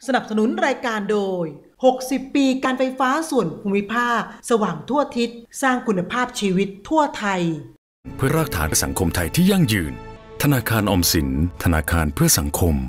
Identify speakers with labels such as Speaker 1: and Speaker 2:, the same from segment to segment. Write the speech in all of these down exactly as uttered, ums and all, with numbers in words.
Speaker 1: สนับสนุนรายการโดยหกสิบปีการไฟฟ้าส่วนภูมิภาคสว่างทั่วทิศสร้างคุณภาพชีวิตทั่วไทย
Speaker 2: เพื่อรากฐานสังคมไทยที่ยั่งยืนธนาคารออมสินธนาคารเพื่อสังคม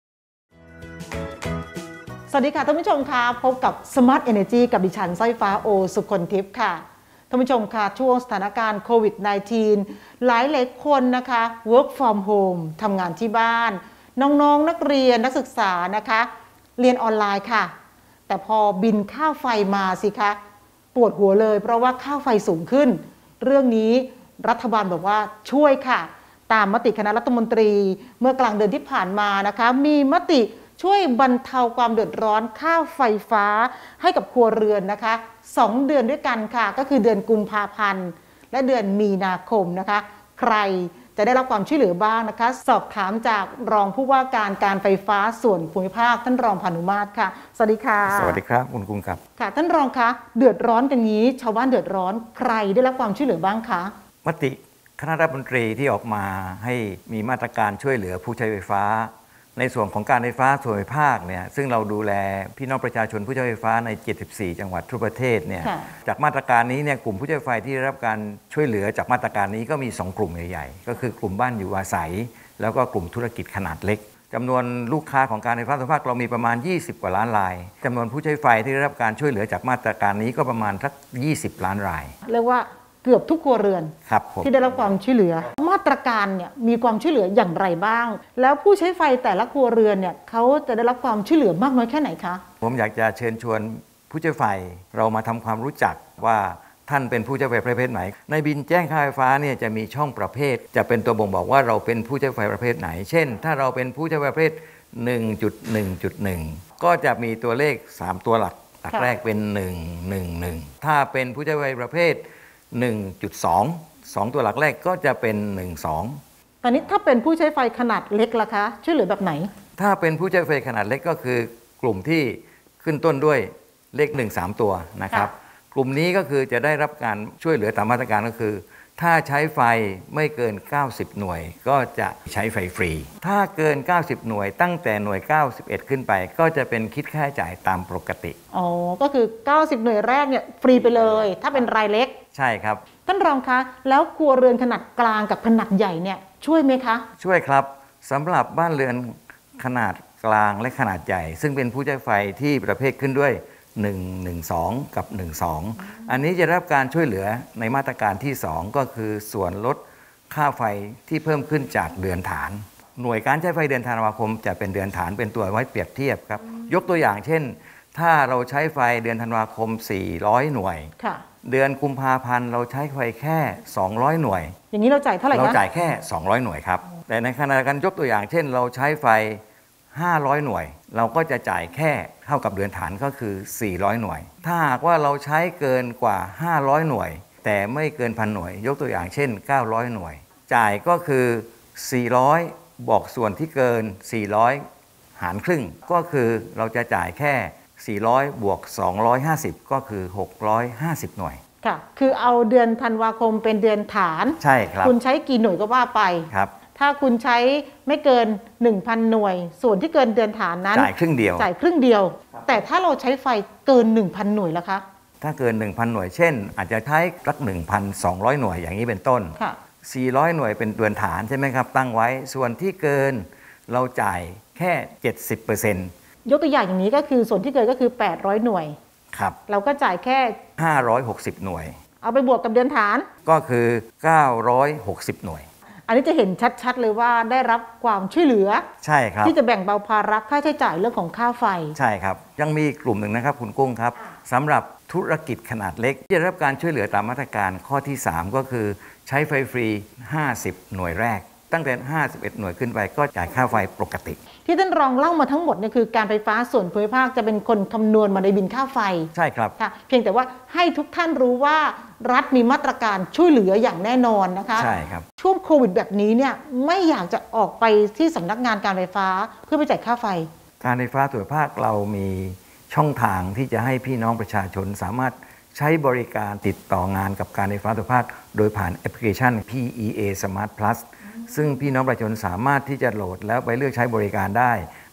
Speaker 1: สวัสดีค่ะท่านผู้ชมค่ะพบกับ Smart Energy กับดิฉันสร้อยฟ้าโอสุคนทิพย์ค่ะท่านผู้ชมค่ะช่วงสถานการณ์โควิด สิบเก้า หลายหลายคนนะคะ work from home ทำงานที่บ้านน้องๆ นักเรียนนักศึกษานะคะเรียนออนไลน์ค่ะแต่พอบินค่าไฟมาสิคะปวดหัวเลยเพราะว่าค่าไฟสูงขึ้นเรื่องนี้รัฐบาลบอกว่าช่วยค่ะตามมติคณะรัฐมนตรีเมื่อกลางเดือนที่ผ่านมานะคะมีมติช่วยบรรเทาความเดือดร้อนค่าไฟฟ้าให้กับครัวเรือนนะคะสองเดือนด้วยกันค่ะก็คือเดือนกุมภาพันธ์และเดือนมีนาคมนะคะใครจะได้รับความช่วยเหลือบ้างนะคะสอบถามจากรองผู้ว่าการการไฟฟ้าส่วนภูมิภาคท่านรองพานุมาตรค่ะสวัสดีค่ะ
Speaker 3: สวัสดีครับคุณกุ้งครับ
Speaker 1: ค่ะท่านรองคะเดือดร้อนกันนี้ชาวบ้านเดือดร้อนใครได้รับความช่วยเหลือบ้างคะ
Speaker 3: มติคณะรัฐมนตรีที่ออกมาให้มีมาตรการช่วยเหลือผู้ใช้ไฟฟ้าในส่วนของการไฟฟ้าส่วนภูมิภาคเนี่ยซึ่งเราดูแลพี่น้องประชาชนผู้ใช้ไฟฟ้าในเจ็ดสิบสี่จังหวัดทั่วประเทศเนี่ยจากมาตรการนี้เนี่ยกลุ่มผู้ใช้ไฟที่ได้รับการช่วยเหลือจากมาตรการนี้ก็มีสองกลุ่มใหญ่ๆก็คือกลุ่มบ้านอยู่อาศัยแล้วก็กลุ่มธุรกิจขนาดเล็กจำนวนลูกค้าของการไฟฟ้าส่วนภูมิภาคเรามีประมาณยี่สิบกว่าล้านรายจำนวนผู้ใช้ไฟที่ได้รับการช่วยเหลือจากมาตรการนี้ก็ประมาณสักยี่สิบล้านราย
Speaker 1: เรียกว่าเกือบทุกครัวเรือนที่ได้รับความช่วยเหลือมาตรการเนี่ยมีความช่วยเหลืออย่างไรบ้างแล้วผู้ใช้ไฟแต่ละครัวเรือนเนี่ยเขาจะได้รับความช่วยเหลือมากน้อยแค่ไหนคะ
Speaker 3: ผมอยากจะเชิญชวนผู้ใช้ไฟเรามาทำความรู้จักว่าท่านเป็นผู้ใช้ไฟประเภทไหนในบินแจ้งค่าไฟฟ้าเนี่ยจะมีช่องประเภทจะเป็นตัวบ่งบอกว่าเราเป็นผู้ใช้ไฟประเภทไหนเช่นถ้าเราเป็นผู้ใช้ไฟประเภท หนึ่งจุดหนึ่งจุดหนึ่ง ก็จะมีตัวเลขสามตัวหลักหลักแรกเป็นหนึ่ง หนึ่ง หนึ่งถ้าเป็นผู้ใช้ไฟประเภทหนึ่งจุดสอง สองตัวหลักแรกก็จะเป็นหนึ่ง สอง
Speaker 1: ตอนนี้ถ้าเป็นผู้ใช้ไฟขนาดเล็กล่ะคะช่วยเหลือแบบไหน
Speaker 3: ถ้าเป็นผู้ใช้ไฟขนาดเล็กก็คือกลุ่มที่ขึ้นต้นด้วยเลขหนึ่ง สามตัวนะครับกลุ่มนี้ก็คือจะได้รับการช่วยเหลือตามมาตรการก็คือถ้าใช้ไฟไม่เกินเก้าสิบหน่วยก็จะใช้ไฟฟรีถ้าเกินเก้าสิบหน่วยตั้งแต่หน่วยเก้าสิบเอ็ดขึ้นไปก็จะเป็นคิดค่าใช้จ่ายตามปกติ
Speaker 1: อ๋อก็คือเก้าสิบหน่วยแรกเนี่ยฟรีไปเลยถ้าเป็นรายเล็ก
Speaker 3: ใช่ครับ
Speaker 1: ท่านรองคะแล้วครัวเรือนขนาดกลางกับขนาดใหญ่เนี่ยช่วยไหมคะ
Speaker 3: ช่วยครับสำหรับบ้านเรือนขนาดกลางและขนาดใหญ่ซึ่งเป็นผู้ใช้ไฟที่ประเภทขึ้นด้วยหนึ่ง หนึ่ง สอง กับหนึ่ง สองอันนี้จะได้รับการช่วยเหลือในมาตรการที่สองก็คือส่วนลดค่าไฟที่เพิ่มขึ้นจากเดือนฐานหน่วยการใช้ไฟเดือนธันวาคมจะเป็นเดือนฐานเป็นตัวไว้เปรียบเทียบครับยกตัวอย่างเช่นถ้าเราใช้ไฟเดือนธันวาคมสี่ร้อยหน่วยเดือนกุมภาพันธ์เราใช้ไฟแค่สองร้อยหน่วย
Speaker 1: อย่างนี้เราจ่ายเท่าไหร่คะ
Speaker 3: เราจ่ายแค่สองร้อยหน่วยครับแต่ในขณะเดียวกันยกตัวอย่างเช่นเราใช้ไฟห้าร้อยหน่วยเราก็จะจ่ายแค่เท่ากับเดือนฐานก็คือสี่ร้อยหน่วยถ้าหากว่าเราใช้เกินกว่าห้าร้อยหน่วยแต่ไม่เกินพันหน่วยยกตัวอย่างเช่นเก้าร้อยหน่วยจ่ายก็คือสี่ร้อยบอกส่วนที่เกินสี่ร้อยหารครึ่งก็คือเราจะจ่ายแค่สี่ร้อยบวกสองร้อยห้าสิบก็คือหกร้อยห้าสิบหน่วย
Speaker 1: ค่ะคือเอาเดือนธันวาคมเป็นเดือนฐาน
Speaker 3: ใช่ครับ
Speaker 1: คุณใช้กี่หน่วยก็ว่าไป
Speaker 3: ครับ
Speaker 1: ถ้าคุณใช้ไม่เกิน หนึ่งพัน หน่วยส่วนที่เกินเดือนฐานนั้น
Speaker 3: จ่ายครึ่งเดียว
Speaker 1: จ่ายครึ่งเดียวแต่ถ้าเราใช้ไฟเกิน หนึ่งพัน หน่วยล่ะคะ
Speaker 3: ถ้าเกิน หนึ่งพัน หน่วยเช่นอาจจะใช้สัก หนึ่งพันสองร้อย หน่วยอย่างนี้เป็นต้น
Speaker 1: ค่ะ
Speaker 3: สี่ร้อยหน่วยเป็นเดือนฐานใช่ไหมครับตั้งไว้ส่วนที่เกินเราจ่ายแค่ เจ็ดสิบเปอร์เซ็นต์
Speaker 1: ยกตัวอย่างอย่างนี้ก็คือส่วนที่เกินก็คือแปดร้อยหน่วย
Speaker 3: ครับ
Speaker 1: เราก็จ่ายแค่
Speaker 3: ห้าร้อยหกสิบหน่วย
Speaker 1: เอาไปบวกกับเดือนฐาน
Speaker 3: ก็คือเก้าร้อยหกสิบหน่วย
Speaker 1: อันนี้จะเห็นชัดๆเลยว่าได้รับความช่วยเหลือ
Speaker 3: ใช่ครับ
Speaker 1: ที่จะแบ่งเบาภาระค่าใช้จ่ายเรื่องของค่าไฟ
Speaker 3: ใช่ครับยังมีกลุ่มหนึ่งนะครับคุณกุ้งครับสำหรับธุรกิจขนาดเล็กที่ได้รับการช่วยเหลือตามมาตรการข้อที่สามก็คือใช้ไฟฟรีห้าสิบหน่วยแรกตั้งแต่ห้าสิบเอ็ดหน่วยขึ้นไปก็จ่ายค่าไฟปกติ
Speaker 1: ที่ท่านรองเล่ามาทั้งหมดเนี่ยคือการไฟฟ้าส่วนภูมิภาคจะเป็นคนคำนวณมาในบินค่าไฟ
Speaker 3: ใช่ครับ
Speaker 1: ค่ะเพียงแต่ว่าให้ทุกท่านรู้ว่ารัฐมีมาตรการช่วยเหลืออย่างแน่นอนนะคะ
Speaker 3: ใช่ครับ
Speaker 1: ช่วงโควิดแบบนี้เนี่ยไม่อยากจะออกไปที่สำนักงานการไฟฟ้าเพื่อไปจ่ายค่าไฟ
Speaker 3: การไฟฟ้าส่วนภูมิภาคเรามีช่องทางที่จะให้พี่น้องประชาชนสามารถใช้บริการติดต่องานกับการไฟฟ้าส่วนภูมิภาคโดยผ่านแอปพลิเคชัน พี อี เอ Smart Plusซึ่งพี่น้องประชาชนสามารถที่จะโหลดแล้วไปเลือกใช้บริการได้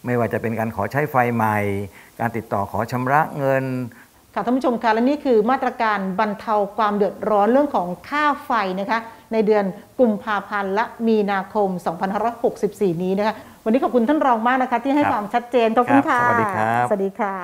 Speaker 3: ไม่ว่าจะเป็นการขอใช้ไฟใหม่การติดต่อขอชำระเงิน
Speaker 1: ค่ะท่านผู้ชมคะและนี่คือมาตรการบรรเทาความเดือดร้อนเรื่องของค่าไฟนะคะในเดือนกุมภาพันธ์และมีนาคมสองพันห้าร้อยหกสิบสี่นี้นะคะวันนี้ขอบคุณท่านรองมากนะคะที่ให้ความชัดเจนขอบคุณค่ะ
Speaker 3: สวัสดีครับ
Speaker 1: สวัสดีค่ะ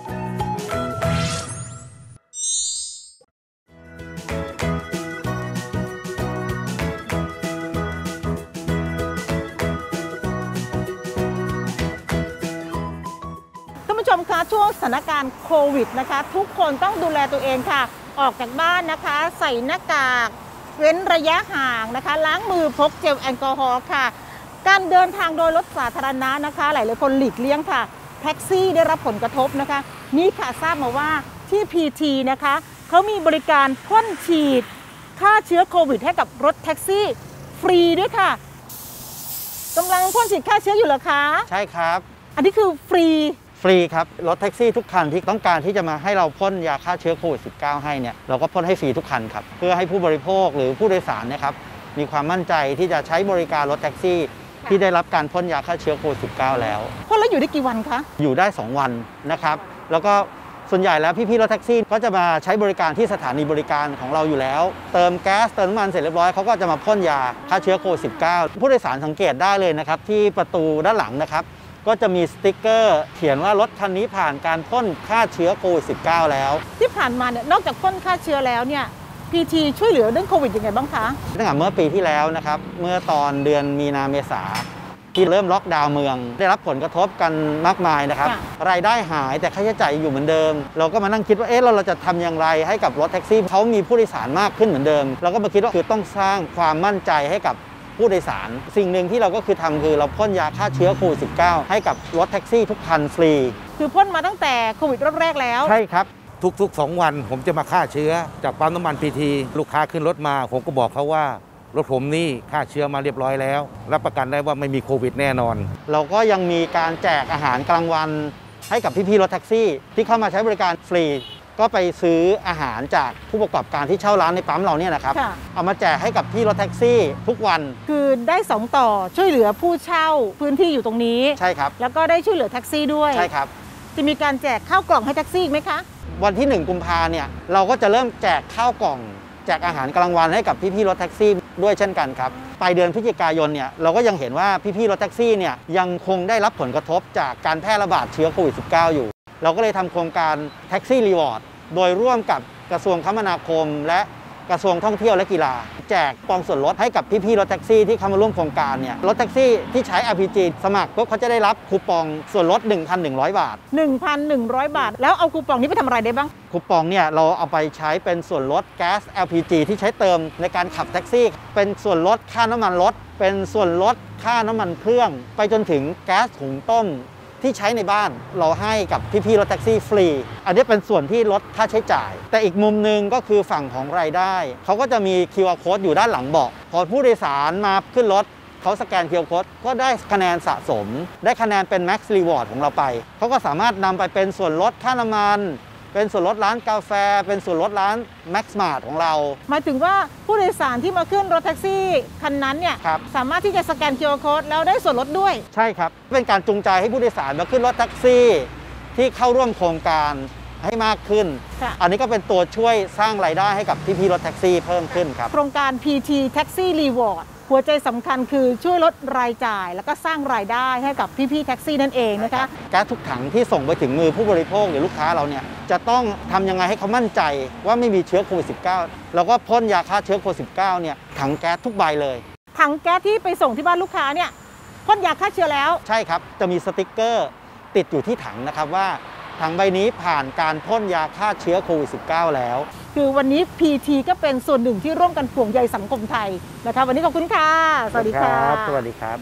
Speaker 1: ชมคะช่วงสถานการณ์โควิดนะคะทุกคนต้องดูแลตัวเองค่ะออกจากบ้านนะคะใส่หน้ากากเว้นระยะห่างนะคะล้างมือพกเจลแอลกอฮอล์ค่ะการเดินทางโดยรถสาธารณะนะคะหลายๆคนหลีกเลี่ยงค่ะแท็กซี่ได้รับผลกระทบนะคะนี่ค่ะทราบมาว่าที่ พี ที นะคะเขามีบริการพ่นฉีดฆ่าเชื้อโควิดให้กับรถแท็กซี่ฟรีด้วยค่ะกำลังพ่นฉีดฆ่าเชื้ออยู่เหรอคะ
Speaker 4: ใช่ครับ
Speaker 1: อันนี้คือฟรี
Speaker 4: ฟรีครับรถแท็กซี่ทุกคันที่ต้องการที่จะมาให้เราพ่นยาฆ่าเชื้อโควิด สิบเก้า ให้เนี่ยเราก็พ่นให้ฟรีทุกคันครับเพื่อให้ผู้บริโภคหรือผู้โดยสารนะครับมีความมั่นใจที่จะใช้บริการรถแท็กซี่ที่ได้รับการพ่นยาฆ่าเชื้อโควิด สิบเก้า แล้ว
Speaker 1: พ่นแล้วอยู่ได้กี่วันคะ
Speaker 4: อยู่ได้สองวันนะครับแล้วก็ส่วนใหญ่แล้วพี่ๆรถแท็กซี่ก็จะมาใช้บริการที่สถานีบริการของเราอยู่แล้วเติมแก๊สเติมน้ำมันเสร็จเรียบร้อยเขาก็จะมาพ่นยาฆ่าเชื้อโควิด สิบเก้า ผู้โดยสารสังเกตได้เลยนะครับที่ประตูด้านหลังนะครับก็จะมีสติ๊กเกอร์เขียนว่ารถคันนี้ผ่านการพ่นฆ่าเชื้อโควิด สิบเก้า แล้ว
Speaker 1: ที่ผ่านมาเนี่ยนอกจากพ่นฆ่าเชื้อแล้วเนี่ย พี ที ช่วยเหลือเรื่องโควิดยังไงบ้างคะ
Speaker 4: ตั้งแต่เมื่อปีที่แล้วนะครับเมื่อตอนเดือนมีนาเมษาที่เริ่มล็อกดาวน์เมืองได้รับผลกระทบกันมากมายนะครับรายได้หายแต่ค่าใช้จ่ายอยู่เหมือนเดิมเราก็มานั่งคิดว่าเอ๊ะเราเราจะทำอย่างไรให้กับรถแท็กซี่เขามีผู้โดยสารมากขึ้นเหมือนเดิมเราก็มาคิดว่าคือต้องสร้างความมั่นใจให้กับผู้โดยสารสิ่งหนึ่งที่เราก็คือทำคือเราพ่นยาฆ่าเชื้อโควิด สิบเก้า ให้กับรถแท็กซี่ทุกคันฟรี
Speaker 1: คือพ่นมาตั้งแต่โควิดรอบแรกแล้ว
Speaker 4: ใช่ครับ
Speaker 5: ทุกๆสองวันผมจะมาฆ่าเชื้อจากปั๊มน้ำมัน พี ที ลูกค้าขึ้นรถมาผมก็บอกเขาว่ารถผมนี่ฆ่าเชื้อมาเรียบร้อยแล้วรับประกันได้ว่าไม่มีโควิดแน่นอน
Speaker 4: เราก็ยังมีการแจกอาหารกลางวันให้กับพี่ๆรถแท็กซี่ที่เข้ามาใช้บริการฟรีก็ไปซื้ออาหารจากผู้ประกอบการที่เช่าร้านในปั๊มเราเนี่ยนะครับเอามาแจกให้กับพี่รถแท็กซี่ทุกวัน
Speaker 1: คือได้สองต่อช่วยเหลือผู้เช่าพื้นที่อยู่ตรงนี้
Speaker 4: ใช่ครับ
Speaker 1: แล้วก็ได้ช่วยเหลือแท็กซี่ด้วย
Speaker 4: ใช่ครับ
Speaker 1: จะมีการแจกข้าวกล่องให้แท็กซี่ไหมคะ
Speaker 4: วันที่หนึ่งกุมภาเนี่ยเราก็จะเริ่มแจกข้าวกล่องแจกอาหารกลางวันให้กับพี่ๆรถแท็กซี่ด้วยเช่นกันครับปลายเดือนพฤศจิกายนเนี่ยเราก็ยังเห็นว่าพี่ๆรถแท็กซี่เนี่ยยังคงได้รับผลกระทบจากการแพร่ระบาดเชื้อโควิด สิบเก้า อยู่เราก็เลยทำโครงการแท็กซี่รีวอร์ดโดยร่วมกับกระทรวงคมนาคมและกระทรวงท่องเที่ยวและกีฬาแจกปองส่วนลดให้กับพี่ๆรถแท็กซี่ที่เข้ามาร่วมโครงการเนี่ยรถแท็กซี่ที่ใช้ อาร์ พี จี สมัครปุ๊บเขาจะได้รับคูปองส่วนลด หนึ่งพันหนึ่งร้อย บาท
Speaker 1: หนึ่งพันหนึ่งร้อย บาทแล้วเอาคูปองนี้ไปทำอะไรได้บ้าง
Speaker 4: คูปองเนี่ยเราเอาไปใช้เป็นส่วนลดแก๊ส แอล พี จี ที่ใช้เติมในการขับแท็กซี่เป็นส่วนลดค่าน้ำมันรถเป็นส่วนลดค่าน้ำมันเครื่องไปจนถึงแก๊สถุงต้มที่ใช้ในบ้านเราให้กับพี่ๆรถแท็กซี่ฟรีอันนี้เป็นส่วนที่ลดค่าใช้จ่ายแต่อีกมุมหนึ่งก็คือฝั่งของรายได้เขาก็จะมี คิว อาร์ Code อยู่ด้านหลังเบาะพอผู้โดยสารมาขึ้นรถเขาสแกน คิว อาร์ Code ก็ได้คะแนนสะสมได้คะแนนเป็น Max Reward ของเราไปเขาก็สามารถนำไปเป็นส่วนลดค่าน้ำมันเป็นส่วนลดร้านกาแฟเป็นส่วนลดร้าน Max Mart ของเรา
Speaker 1: หมายถึงว่าผู้โดยสารที่มาขึ้นรถแท็กซี่คันนั้นเนี่ยสามารถที่จะสแกน คิว อาร์ Code แล้วได้ส่วนลดด้วย
Speaker 4: ใช่ครับเป็นการจูงใจให้ผู้โดยสารมาขึ้นรถแท็กซี่ที่เข้าร่วมโครงการให้มากขึ้นอันนี้ก็เป็นตัวช่วยสร้างรายได้ให้กับพี่ๆรถแท็กซี่เพิ่มขึ้นครับ
Speaker 1: โครงการ พี ที Taxi Rewardหัวใจสำคัญคือช่วยลดรายจ่ายแล้วก็สร้างรายได้ให้กับพี่ๆแท็กซี่นั่นเองนะคะ
Speaker 4: แก๊สทุกถังที่ส่งไปถึงมือผู้บริโภคหรือลูกค้าเราเนี่ยจะต้องทำยังไงให้เขามั่นใจว่าไม่มีเชื้อโควิด สิบเก้า แล้วก็พ่นยาฆ่าเชื้อโควิด สิบเก้า เนี่ยถังแก๊สทุกใบเลย
Speaker 1: ถังแก๊สที่ไปส่งที่บ้านลูกค้าเนี่ยพ่นยาฆ่าเชื้อแล้ว
Speaker 4: ใช่ครับจะมีสติ๊กเกอร์ติดอยู่ที่ถังนะครับว่าถังใบนี้ผ่านการพ่นยาฆ่าเชื้อโควิด สิบเก้า แล้ว
Speaker 1: คือวันนี้ พี ที ก็เป็นส่วนหนึ่งที่ร่วมกันห่วงใยสังคมไทยนะคะวันนี้ขอบคุณค่ะสวัสดีครับ
Speaker 4: สวัสดีครับ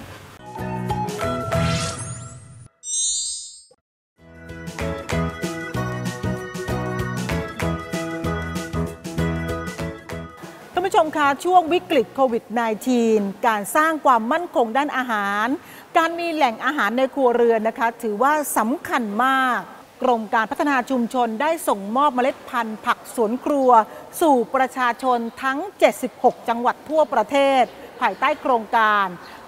Speaker 1: ท่านผู้ชมคะช่วงวิกฤตโควิด สิบเก้า การสร้างความมั่นคงด้านอาหารการมีแหล่งอาหารในครัวเรือนนะคะถือว่าสำคัญมากกรมการพัฒนาชุมชนได้ส่งมอบเมล็ดพันธุ์ผักสวนครัวสู่ประชาชนทั้งเจ็ดสิบหกจังหวัดทั่วประเทศภายใต้โครงการ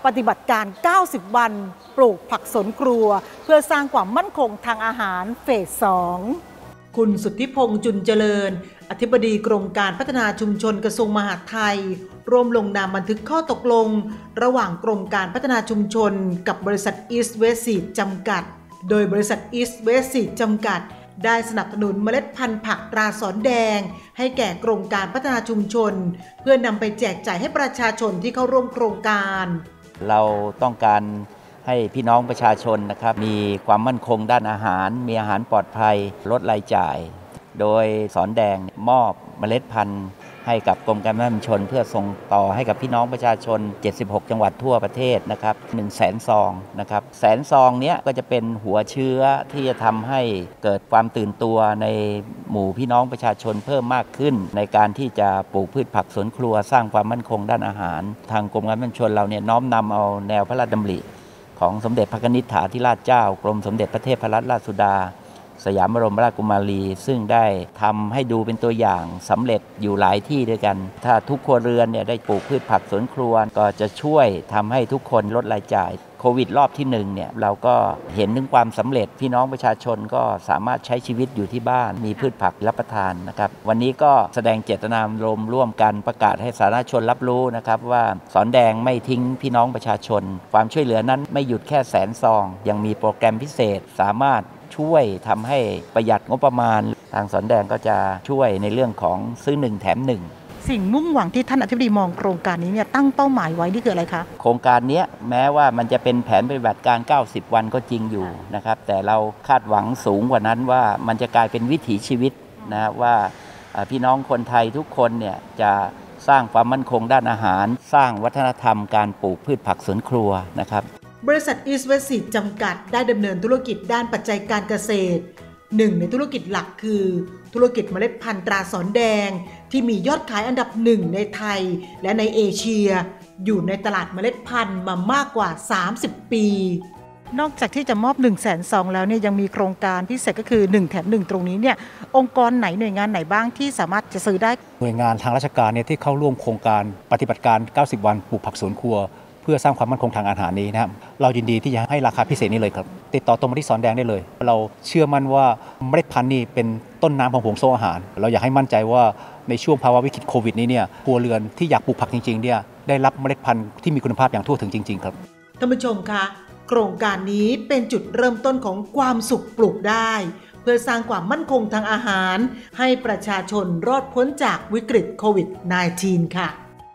Speaker 1: ปฏิบัติการ เก้าสิบ วันปลูกผักสวนครัวเพื่อสร้างความมั่นคงทางอาหารเฟส สอง คุณสุทธิพงษ์จุนเจริญอธิบดีกรมการพัฒนาชุมชนกระทรวงมหาดไทยร่วมลงนามบันทึกข้อตกลงระหว่างกรมการพัฒนาชุมชนกับบริษัท East West Seed จำกัดโดยบริษัท East West Seed จำกัดได้สนับสนุนเมล็ดพันธุ์ผักตราสอนแดงให้แก่กรมการพัฒนาชุมชนเพื่อนำไปแจกจ่ายให้ประชาชนที่เข้าร่วมโครงการ
Speaker 6: เราต้องการให้พี่น้องประชาชนนะครับมีความมั่นคงด้านอาหารมีอาหารปลอดภัยลดรายจ่ายโดยสอนแดงมอบเมล็ดพันธุ์ให้กับกรมการพัฒนาชุมชนเพื่อส่งต่อให้กับพี่น้องประชาชนเจ็ดสิบหกจังหวัดทั่วประเทศนะครับหนึ่งแสนซองนะครับแสนซองนี้ก็จะเป็นหัวเชื้อที่จะทำให้เกิดความตื่นตัวในหมู่พี่น้องประชาชนเพิ่มมากขึ้นในการที่จะปลูกพืชผักสวนครัวสร้างความมั่นคงด้านอาหารทางกรมการพัฒนาชุมชนเราเนี่ยน้อมนำเอาแนวพระราชดำริของสมเด็จพระนิธิฐาธิราชเจ้ากรมสมเด็จพระเทพรัตนราชสุดาสยามบรมราชกุมารีซึ่งได้ทำให้ดูเป็นตัวอย่างสำเร็จอยู่หลายที่ด้วยกันถ้าทุกครัวเรือนเนี่ยได้ปลูกพืชผักสวนครัวก็จะช่วยทำให้ทุกคนลดรายจ่ายโควิดรอบที่หนึ่งเนี่ยเราก็เห็นถึงความสำเร็จพี่น้องประชาชนก็สามารถใช้ชีวิตอยู่ที่บ้านมีพืชผักรับประทานนะครับวันนี้ก็แสดงเจตนารมณ์ร่วมกันประกาศให้สาธารณชนรับรู้นะครับว่าสอนแดงไม่ทิ้งพี่น้องประชาชนความช่วยเหลือนั้นไม่หยุดแค่แสนซองยังมีโปรแกรมพิเศษสามารถช่วยทำให้ประหยัดงบประมาณทางสอนแดงก็จะช่วยในเรื่องของซื้อหนึ่งแถมหนึ่ง
Speaker 1: สิ่งมุ่งหวังที่ท่านอธิบดีมองโครงการนี้เนี่ยตั้งเป้าหมายไว้นี่คืออะไรคะ
Speaker 6: โครงการนี้แม้ว่ามันจะเป็นแผนปฏิบัติการเก้าสิบวันก็จริงอยู่นะครับแต่เราคาดหวังสูงกว่านั้นว่ามันจะกลายเป็นวิถีชีวิตนะว่าพี่น้องคนไทยทุกคนเนี่ยจะสร้างความมั่นคงด้านอาหารสร้างวัฒนธรรมการปลูกพืชผักสวนครัวนะครับ
Speaker 1: บริษัท East West Seed จำกัดได้ดำเนินธุรกิจด้านปัจจัยการเกษตรหนึ่งในธุรกิจหลักคือธุรกิจเมล็ดพันธุ์ตราสอนแดงที่มียอดขายอันดับหนึ่งในไทยและในเอเชียอยู่ในตลาดเมล็ดพันธุ์มามากกว่าสามสิบปีนอกจากที่จะมอบ หนึ่งแสน ซองแล้วเนี่ยยังมีโครงการพิเศษก็คือหนึ่งแถมหนึ่งตรงนี้เนี่ยองค์กรไหนหน่วยงานไหนบ้างที่สามารถจะซื้อได้
Speaker 7: หน่วยงานทางราชการเนี่ยที่เข้าร่วมโครงการปฏิบัติการเก้าสิบวันปลูกผักสวนครัวเพื่อสร้างความมั่นคงทางอาหารนี้นะครับเรายินดีที่จะให้ราคาพิเศษนี้เลยครับติดต่อตรงมาที่สอนแดงได้เลยเราเชื่อมั่นว่าเมล็ดพันธุ์นี้เป็นต้นน้ำของห่วงโซ่อาหารเราอยากให้มั่นใจว่าในช่วงภาวะวิกฤตโควิดนี้เนี่ยครัวเรือนที่อยากปลูกผักจริงๆเนี่ยได้รับเมล็ดพันธุ์ที่มีคุณภาพอย่างทั่วถึงจริงๆครับ
Speaker 1: ท่านผู้ชมคะโครงการนี้เป็นจุดเริ่มต้นของความสุขปลูกได้เพื่อสร้างความมั่นคงทางอาหารให้ประชาชนรอดพ้นจากวิกฤตโควิด สิบเก้า ค่ะ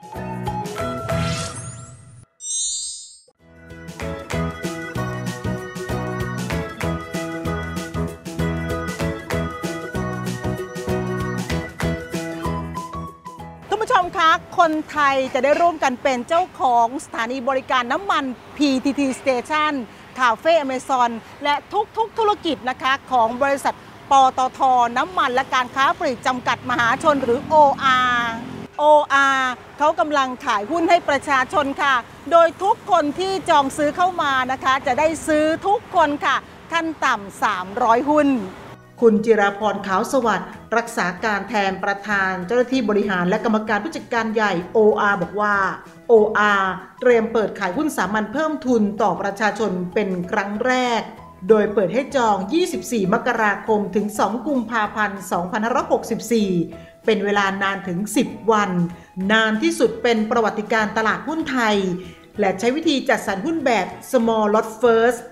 Speaker 1: คนไทยจะได้ร่วมกันเป็นเจ้าของสถานีบริการน้ำมัน พี ที ที Station คาเฟ่ Amazon และทุกๆธุรกิจนะคะของบริษัทปตท.น้ำมันและการค้าปลีกจำกัดมหาชนหรือ โอ อาร์ โอ อาร์ เขากำลังขายหุ้นให้ประชาชนค่ะโดยทุกคนที่จองซื้อเข้ามานะคะจะได้ซื้อทุกคนค่ะขั้นต่ำสามร้อยหุ้นคุณจิราพรขาวสวัสดิ์รักษาการแทนประธานเจ้าหน้าที่บริหารและกรรมการผู้จัดการใหญ่ โอ อาร์ บอกว่า โอ อาร์ เตรียมเปิดขายหุ้นสามัญเพิ่มทุนต่อประชาชนเป็นครั้งแรกโดยเปิดให้จองยี่สิบสี่มกราคมถึงสองกุมภาพันธ์สองพันห้าร้อยหกสิบสี่เป็นเวลานานถึงสิบวันนานที่สุดเป็นประวัติการตลาดหุ้นไทยและใช้วิธีจัดสรรหุ้นแบบ small lot first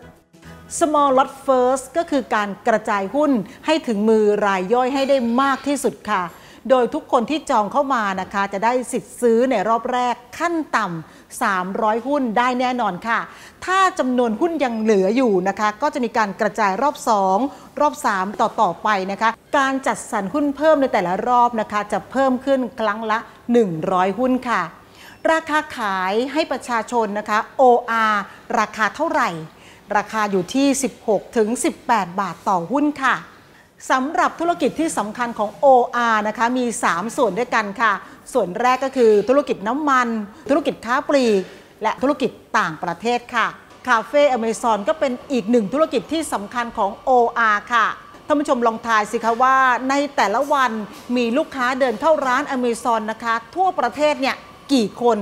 Speaker 1: small lot first ก็คือการกระจายหุ้นให้ถึงมือรายย่อยให้ได้มากที่สุดค่ะโดยทุกคนที่จองเข้ามานะคะจะได้สิทธิ์ซื้อในรอบแรกขั้นต่ำสามร้อยหุ้นได้แน่นอนค่ะถ้าจำนวนหุ้นยังเหลืออยู่นะคะก็จะมีการกระจายรอบสองรอบสามต่อต่อไปนะคะการจัดสรรหุ้นเพิ่มในแต่ละรอบนะคะจะเพิ่มขึ้นครั้งละหนึ่งร้อยหุ้นค่ะราคาขายให้ประชาชนนะคะ โอ อาร์ ราคาเท่าไหร่ราคาอยู่ที่ สิบหกถึงสิบแปด บาทต่อหุ้นค่ะสำหรับธุรกิจที่สำคัญของ โอ อาร์ นะคะมีสามส่วนด้วยกันค่ะส่วนแรกก็คือธุรกิจน้ำมันธุรกิจค้าปลีกและธุรกิจต่างประเทศค่ะคาเฟ่ Amazon ก็เป็นอีกหนึ่งธุรกิจที่สำคัญของ โอ อาร์ ค่ะท่านผู้ชมลองทายสิคะว่าในแต่ละวันมีลูกค้าเดินเข้าร้าน Amazon นะคะทั่วประเทศเนี่ยกี่คนไป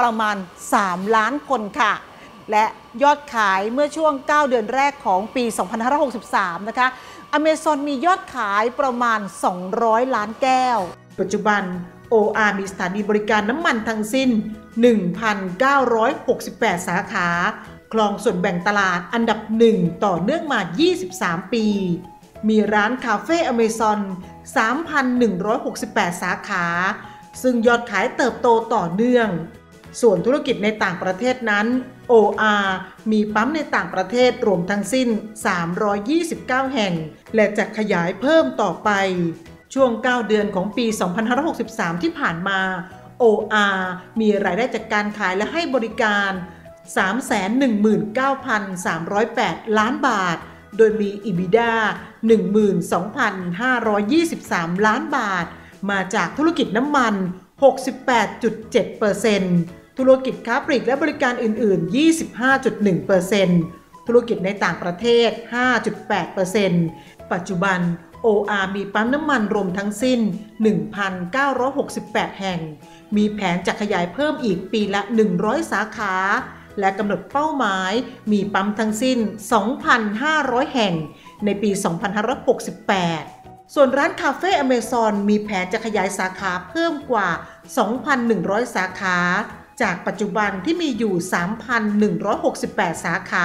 Speaker 1: ประมาณสามล้านคนค่ะและยอดขายเมื่อช่วงเก้าเดือนแรกของปีสองพันห้าร้อยหกสิบสามนะคะ Amazon มียอดขายประมาณสองร้อยล้านแก้วปัจจุบัน โอ อาร์ มีสถานีบริการน้ำมันทั้งสิ้น หนึ่งพันเก้าร้อยหกสิบแปด สาขาครองส่วนแบ่งตลาดอันดับหนึ่งต่อเนื่องมายี่สิบสามปีมีร้านคาเฟ่ Amazon สามพันหนึ่งร้อยหกสิบแปด สาขาซึ่งยอดขายเติบโตต่อเนื่องส่วนธุรกิจในต่างประเทศนั้น โอ อาร์ มีปั๊มในต่างประเทศรวมทั้งสิ้นสามร้อยยี่สิบเก้าแห่งและจะขยายเพิ่มต่อไปช่วงเก้าเดือนของปีสองพันห้าร้อยหกสิบสามที่ผ่านมา โอ อาร์ มีรายได้จากการขายและให้บริการ สามแสนหนึ่งหมื่นเก้าพันสามร้อยแปด ล้านบาทโดยมี อี บิ ดี เอ หนึ่งหมื่นสองพันห้าร้อยยี่สิบสาม ล้านบาทมาจากธุรกิจน้ำมัน หกสิบแปดจุดเจ็ดเปอร์เซ็นต์ ธุรกิจค้าปลีกและบริการอื่นๆ ยี่สิบห้าจุดหนึ่งเปอร์เซ็นต์ ธุรกิจในต่างประเทศ ห้าจุดแปดเปอร์เซ็นต์ ปัจจุบัน โอ อาร์ มีปั๊มน้ำมันรวมทั้งสิ้น หนึ่งพันเก้าร้อยหกสิบแปด แห่งมีแผนจะขยายเพิ่มอีกปีละหนึ่งร้อยสาขาและกำหนดเป้าหมายมีปั๊มทั้งสิ้น สองพันห้าร้อย แห่งในปี สองพันห้าร้อยหกสิบแปด ส่วนร้านคาเฟ่ Amazon มีแผนจะขยายสาขาเพิ่มกว่า สองพันหนึ่งร้อย สาขาจากปัจจุบันที่มีอยู่ สามพันหนึ่งร้อยหกสิบแปด สาขา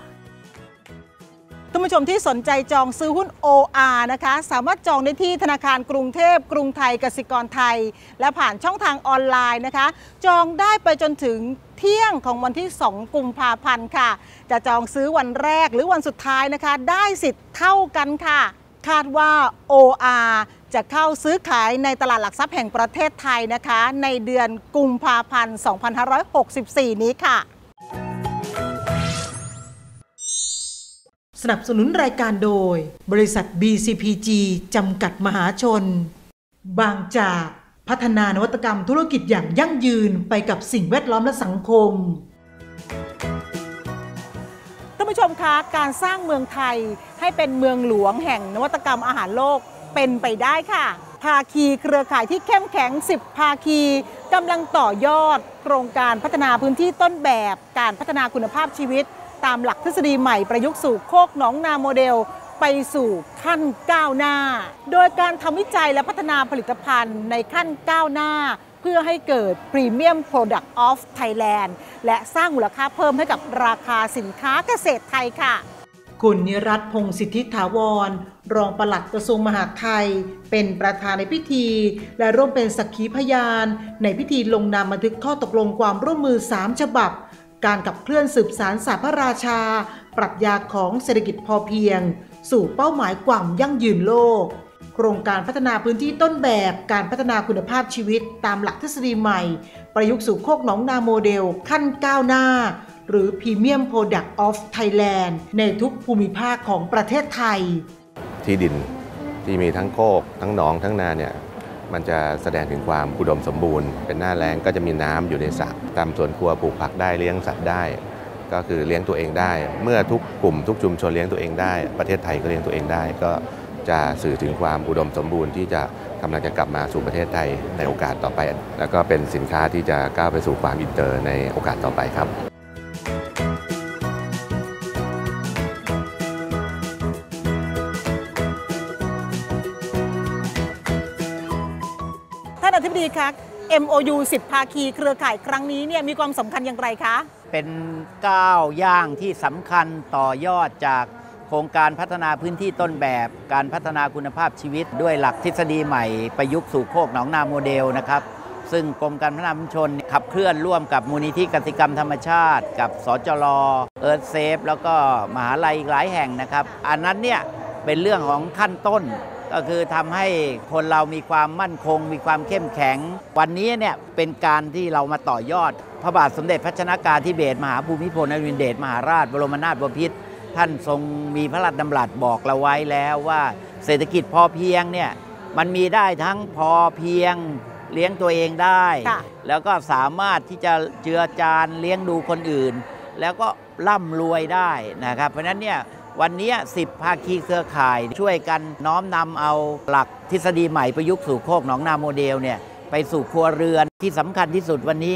Speaker 1: ท่านผู้ชมที่สนใจจองซื้อหุ้น โอ อาร์ นะคะสามารถจองได้ที่ธนาคารกรุงเทพกรุงไทยกสิกรไทยและผ่านช่องทางออนไลน์นะคะจองได้ไปจนถึงเที่ยงของวันที่สองกุมภาพันธ์ค่ะจะจองซื้อวันแรกหรือวันสุดท้ายนะคะได้สิทธิ์เท่ากันค่ะคาดว่า โอ อาร์ จะเข้าซื้อขายในตลาดหลักทรัพย์แห่งประเทศไทยนะคะในเดือนกุมภาพันธ์ สองพันห้าร้อยหกสิบสี่ นี้ค่ะสนับสนุนรายการโดยบริษัท บี ซี พี จี จำกัดมหาชนบางจากพัฒนานวัตกรรมธุรกิจอย่างยั่งยืนไปกับสิ่งแวดล้อมและสังคมท่านผู้ชมคะการสร้างเมืองไทยให้เป็นเมืองหลวงแห่งนวัตกรรมอาหารโลกเป็นไปได้ค่ะภาคีเครือข่ายที่เข้มแข็งสิบภาคีกำลังต่อยอดโครงการพัฒนาพื้นที่ต้นแบบการพัฒนาคุณภาพชีวิตตามหลักทฤษฎีใหม่ประยุกต์สู่โคกหนองนาโมเดลไปสู่ขั้นก้าวหน้าโดยการทำวิจัยและพัฒนาผลิตภัณฑ์ในขั้นก้าวหน้าเพื่อให้เกิด Premium Product of Thailand และสร้างมูลค่าเพิ่มให้กับราคาสินค้าเกษตรไทยค่ะคุณนิรัตน์พงษ์สิทธิถาวรรองปลัดกระทรวงมหาดไทยเป็นประธานในพิธีและร่วมเป็นสักขีพยานในพิธีลงนามบันทึกข้อตกลงความร่วมมือสามฉบับการขับเคลื่อนสืบสานศาสตร์พระราชาปรัชญาของเศรษฐกิจพอเพียงสู่เป้าหมายความยั่งยืนโลกโครงการพัฒนาพื้นที่ต้นแบบการพัฒนาคุณภาพชีวิตตามหลักทฤษฎีใหม่ประยุกต์สู่โคกหนองนาโมเดลขั้นก้าวหน้าหรือ Premium Product of Thailand ในทุกภูมิภาคของประเทศไทย
Speaker 8: ที่ดินที่มีทั้งโคกทั้งหนองทั้งนาเนี่ยมันจะแสดงถึงความอุดมสมบูรณ์เป็นหน้าแล้งก็จะมีน้ำอยู่ในสระตามสวนครัวปลูกผักได้เลี้ยงสัตว์ได้ก็คือเลี้ยงตัวเองได้เมื่อทุกกลุ่มทุกชุมชนเลี้ยงตัวเองได้ประเทศไทยก็เลี้ยงตัวเองได้ก็จะสื่อถึงความอุดมสมบูรณ์ที่จะกำลังจะกลับมาสู่ประเทศไทยในโอกาสต่อไปแล้วก็เป็นสินค้าที่จะก้าวไปสู่ความอินเตอร์ในโอกาสต่อไปครับ
Speaker 1: อธิบดีคะ เอ็ม โอ ยู สิบ ภาคีเครือข่ายครั้งนี้เนี่ยมีความสำคัญอย่างไรคะ
Speaker 6: เป็นก้าวย่างที่สำคัญต่อยอดจากโครงการพัฒนาพื้นที่ต้นแบบการพัฒนาคุณภาพชีวิตด้วยหลักทฤษฎีใหม่ประยุกต์สู่โคกหนองนาโมเดลนะครับซึ่งกรมการพัฒนาชุมชนขับเคลื่อนร่วมกับมูลนิธิกสิกรรมธรรมชาติกับสจลเอิร์ธเซฟแล้วก็มหาลัยอีกหลายแห่งนะครับอันนั้นเนี่ยเป็นเรื่องของขั้นต้นก็คือทำให้คนเรามีความมั่นคงมีความเข้มแข็งวันนี้เนี่ยเป็นการที่เรามาต่อยอดพระบาทสมเด็จพระชนกาธิเบศรมหาภูมิพลอดุลยเดชมหาราชบรมนาถบพิตรท่านทรงมีพระราชดำรัสบอกเราไว้แล้วว่าเศรษฐกิจพอเพียงเนี่ยมันมีได้ทั้งพอเพียงเลี้ยงตัวเองได้แล้วก็สามารถที่จะเจือจานเลี้ยงดูคนอื่นแล้วก็ร่ำรวยได้นะครับเพราะฉะนั้นเนี่ยวันนี้สิบภาคีเครือข่ายช่วยกันน้อมนำเอาหลักทฤษฎีใหม่ประยุกต์สู่โคกหนองนาโมเดลเนี่ยไปสู่ครัวเรือนที่สำคัญที่สุดวันนี้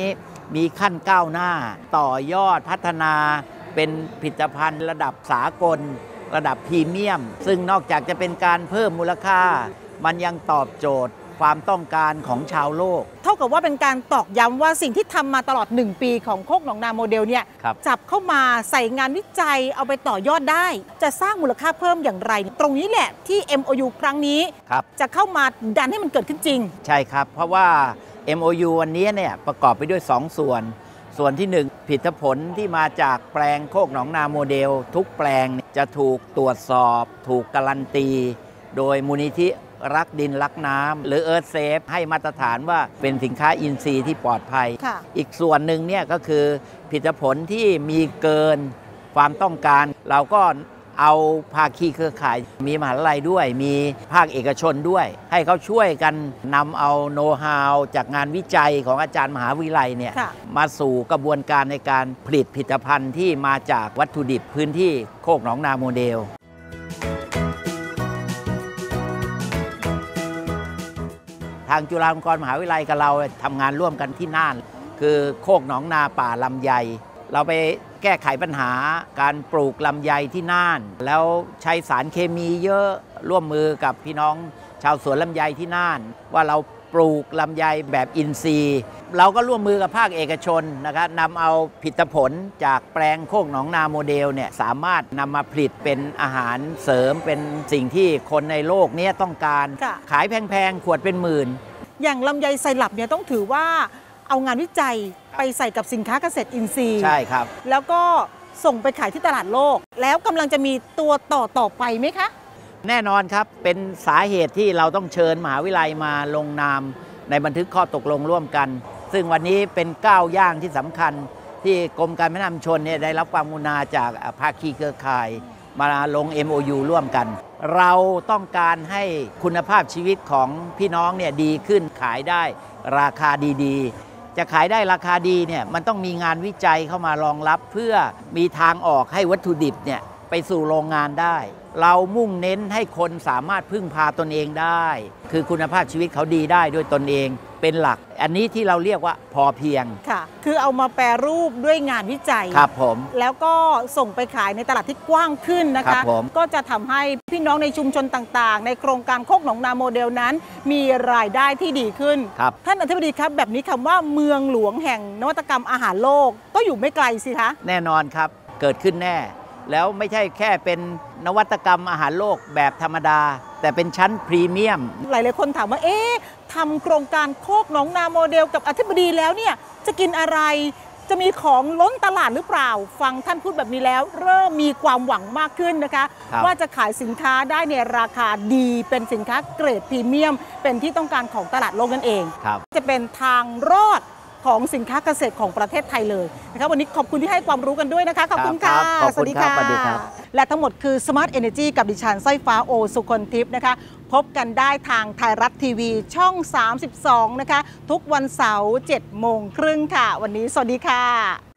Speaker 6: มีขั้นก้าวหน้าต่อยอดพัฒนาเป็นผลิตภัณฑ์ระดับสากลระดับพรีเมียมซึ่งนอกจากจะเป็นการเพิ่มมูลค่ามันยังตอบโจทย์ความต้องการของชาวโลก
Speaker 1: เท่ากับว่าเป็นการตอกย้ำว่าสิ่งที่ทำมาตลอดหนึ่งปีของโคกหนองนาโมเดลเนี่ยจับเข้ามาใส่งานวิจัยเอาไปต่อยอดได้จะสร้างมูลค่าเพิ่มอย่างไรตรงนี้แหละที่ เอ็ม โอ ยู ครั้งนี้จะเข้ามาดันให้มันเกิดขึ้นจริง
Speaker 6: ใช่ครับเพราะว่า เอ็ม โอ ยู วันนี้เนี่ยประกอบไปด้วยสองส่วนส่วนที่หนึ่งผลิตผลที่มาจากแปลงโคกหนองนาโมเดลทุกแปลงจะถูกตรวจสอบถูกการันตีโดยมูลนิธิรักดินรักน้ำหรือ Earth Safe ให้มาตรฐานว่าเป็นสินค้าอินทรีย์ที่ปลอดภัยอีกส่วนหนึ่งเนี่ยก็คือผลิตผลที่มีเกินความต้องการเราก็เอาภาคีเครือข่ายมีมหาวิทยาลัยด้วยมีภาคเอกชนด้วยให้เขาช่วยกันนำเอาโน้ตฮาวจากงานวิจัยของอาจารย์มหาวิทยาลัยเนี่ยมาสู่กระบวนการในการผลิตผลิตภัณฑ์ที่มาจากวัตถุดิบพื้นที่โคกหนองนาโมเดลทางจุฬาลงกรณ์มหาวิทยาลัยกับเราทำงานร่วมกันที่น่านคือโคกหนองนาป่าลำไยเราไปแก้ไขปัญหาการปลูกลำไยที่น่านแล้วใช้สารเคมีเยอะร่วมมือกับพี่น้องชาวสวนลำไยที่น่านว่าเราปลูกลำไยแบบอินทรีย์เราก็ร่วมมือกับภาคเอกชนนะครับนำเอาผลิตผลจากแปลงโคกหนองนาโมเดลเนี่ยสามารถนำมาผลิตเป็นอาหารเสริมเป็นสิ่งที่คนในโลกนี้ต้องการขายแพงๆขวดเป็นหมื่น
Speaker 1: อย่างลำไยไซรัปเนี่ยต้องถือว่าเอางานวิจัยไปใส่กับสินค้าเกษตรอินทรีย์
Speaker 6: ใช่ครับ
Speaker 1: แล้วก็ส่งไปขายที่ตลาดโลกแล้วกำลังจะมีตัวต่อต่อไปไหมคะ
Speaker 6: แน่นอนครับเป็นสาเหตุที่เราต้องเชิญมหาวิทยาลัยมาลงนามในบันทึกข้อตกลงร่วมกันซึ่งวันนี้เป็นก้าวย่างที่สำคัญที่กรมการพัฒนาชุมชนเนี่ยได้รับความกรุณาจากภาคีเครือข่ายมาลง เอ็ม โอ ยู ร่วมกันเราต้องการให้คุณภาพชีวิตของพี่น้องเนี่ยดีขึ้นขายได้ราคาดีๆจะขายได้ราคาดีเนี่ยมันต้องมีงานวิจัยเข้ามารองรับเพื่อมีทางออกให้วัตถุดิบเนี่ยไปสู่โรงงานได้เรามุ่งเน้นให้คนสามารถพึ่งพาตนเองได้คือคุณภาพชีวิตเขาดีได้ด้วยตนเองเป็นหลักอันนี้ที่เราเรียกว่าพอเพียง
Speaker 1: ค่ะคือเอามาแปรรูปด้วยงานวิจัย
Speaker 6: ครับผม
Speaker 1: แล้วก็ส่งไปขายในตลาดที่กว้างขึ้นนะคะก็จะทำให้พี่น้องในชุมชนต่างๆในโครงการโคกหนองนาโมเดลนั้นมีรายได้ที่ดีขึ้นท่านอธิบดีครับแบบนี้คำว่าเมืองหลวงแห่งนวัตกรรมอาหารโลกก็อยู่ไม่ไกลสิคะ
Speaker 6: แน่นอนครับเกิดขึ้นแน่แล้วไม่ใช่แค่เป็นนวัตกรรมอาหารโลกแบบธรรมดาแต่เป็นชั้นพรีเมียม
Speaker 1: หลายๆคนถามว่าเอ๊ะทำโครงการโคกหนองนาโมเดลกับอธิบดีแล้วเนี่ยจะกินอะไรจะมีของล้นตลาดหรือเปล่าฟังท่านพูดแบบนี้แล้วเริ่มมีความหวังมากขึ้นนะคะว่าจะขายสินค้าได้ในราคาดีเป็นสินค้าเกรดพรีเมียมเป็นที่ต้องการของตลาดโลกนั่นเองจะเป็นทางรอดของสินค้าเกษตรของประเทศไทยเลยนะคะวันนี้ขอบคุณที่ให้ความรู้กันด้วยนะคะขอบคุณค่ะ
Speaker 6: สวัสดีค่ะ
Speaker 1: และทั้งหมดคือ Smart Energy กับดิฉันสร้อยฟ้าโอสุคนทิพย์นะคะพบกันได้ทางไทยรัฐทีวีช่องสามสิบสองนะคะทุกวันเสาร์เจ็ดโมงครึ่งค่ะวันนี้สวัสดีค่ะ